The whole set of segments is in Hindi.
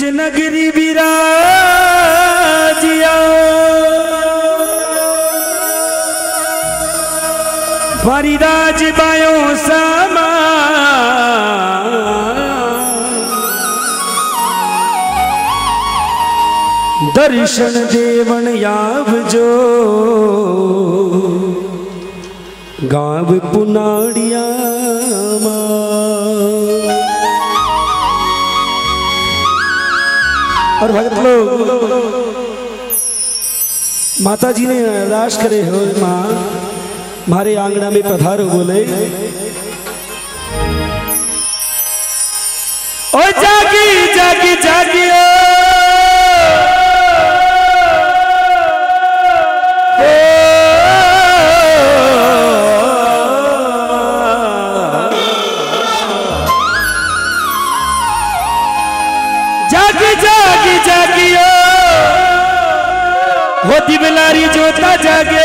निज नगरी विराजिया भारी राज बायो सामा दर्शन देवन यावजो गाँव पुनाड़िया और भगत लोग माता जी ने अरदास करे हो माँ हमारे आंगना में पधारो बोले ओ जागी जागी जागी वो दिवलारी जोता जागे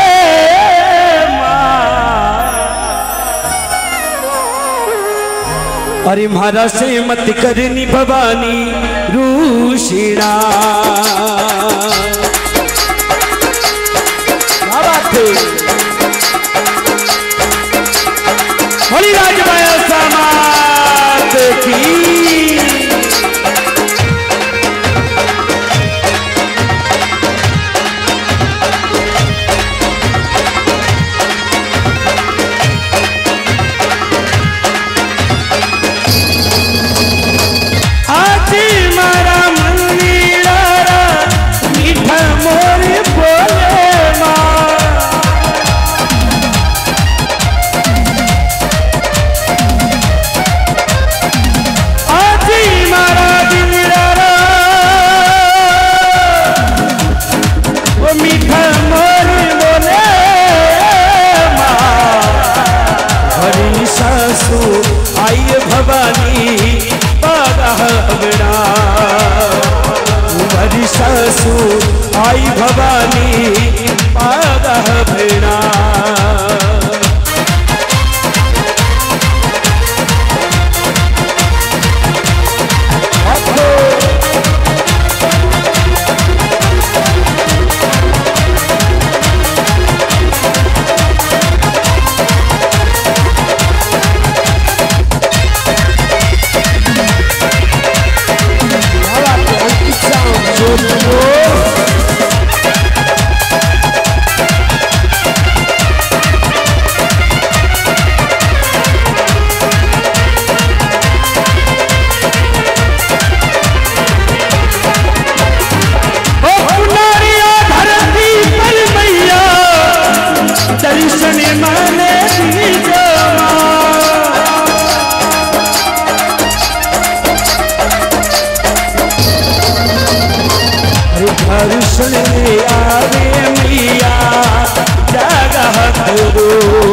अरे महाराज से मत करनी भवानी रूषिणा क्या बात है होली राजमाया समात की आई भवानी पादह भेड़ा आवे मिया जगह करो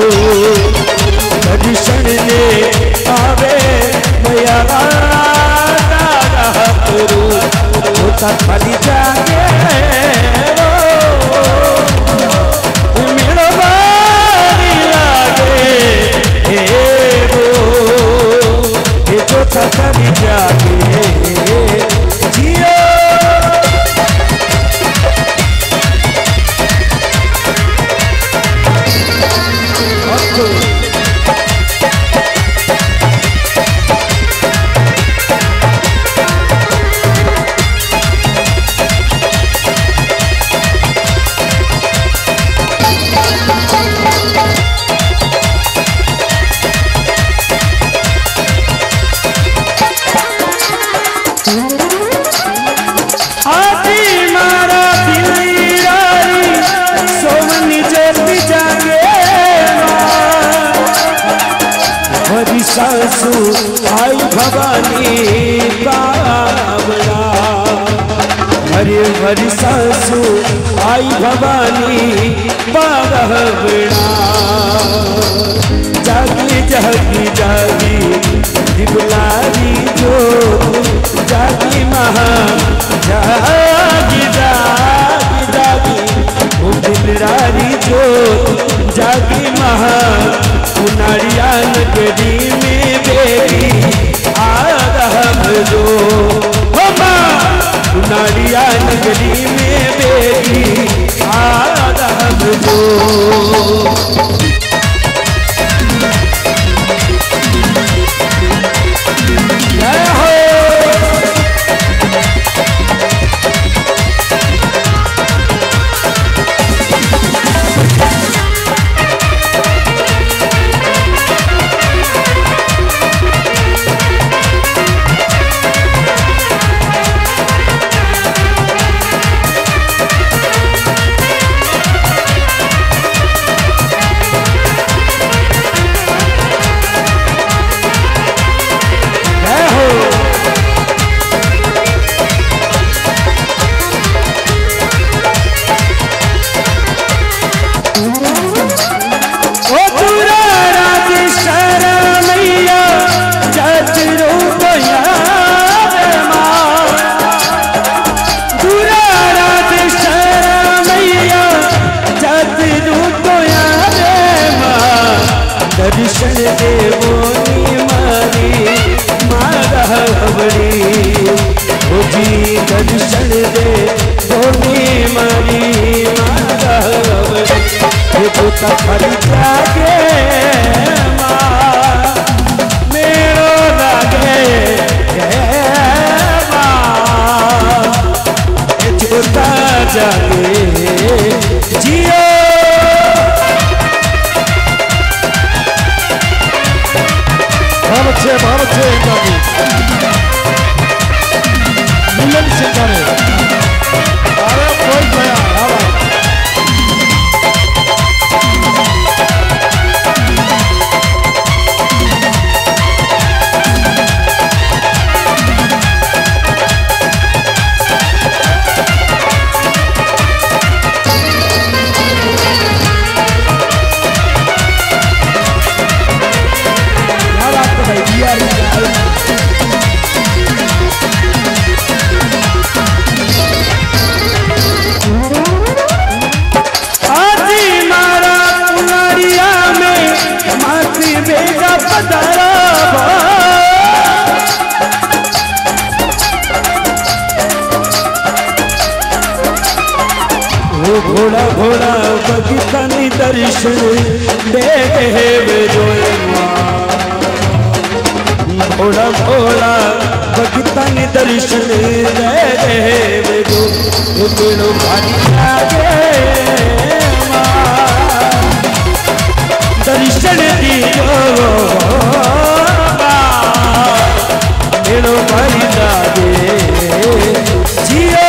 दर्शन ले आवे मिया जगह करो होता खाली जागे मेरा बारी लागे वो ये होता खाली जागे जियो सासू आई भवानी बावड़ा हरे हरी सासू आई भवानी बावड़ा जागी जागी जागी दिवलारी जो जागी महा जागी जागी जागी वो दिवलारी जो जागी महा पुनारिया नगरी में बेरी आ रहा जो नाड़िया नगरी में बेगी आदम जो दर्शन देवोनी मारी मारा हवड़ी ओ जी दर्शन देवोनी मारी मारा हवड़ी ये तो तखर जागे माँ मेरो लागे माँ ये छोटा जागे जियो भारत से मिलन से करे अरे कोई गया घोड़ा घोड़ा बगितनी दर्शन दे जो घोड़ा घोड़ा बगितनी दर्शन दे जो तेरो भारी लागे दर्शन दियो तेरो भारी लागे जियो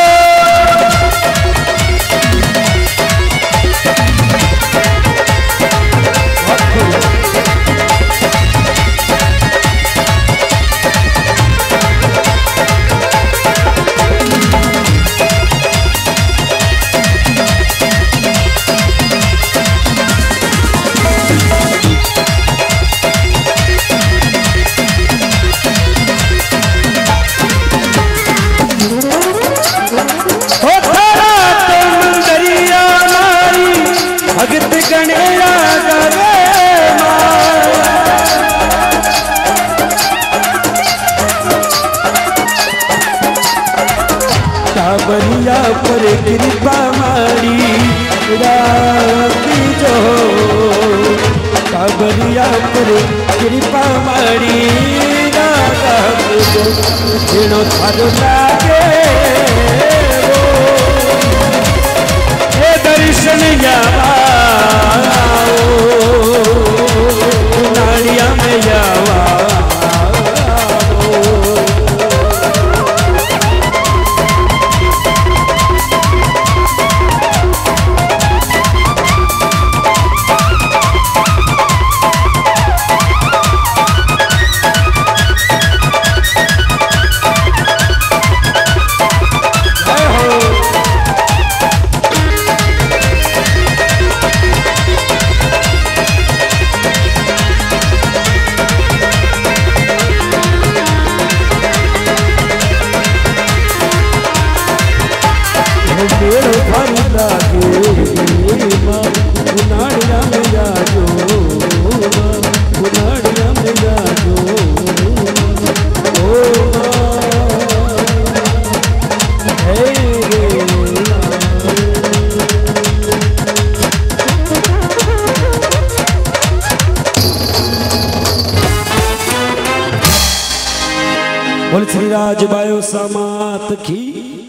भगत गणेरा करे काबरिया पर कृपा मारी राती जो काबरिया पर कृपा मारी राती जो झेड़ो थारो लागे दर्शन जावा नाड़िया में जावा बोल श्री राज बायो समात की।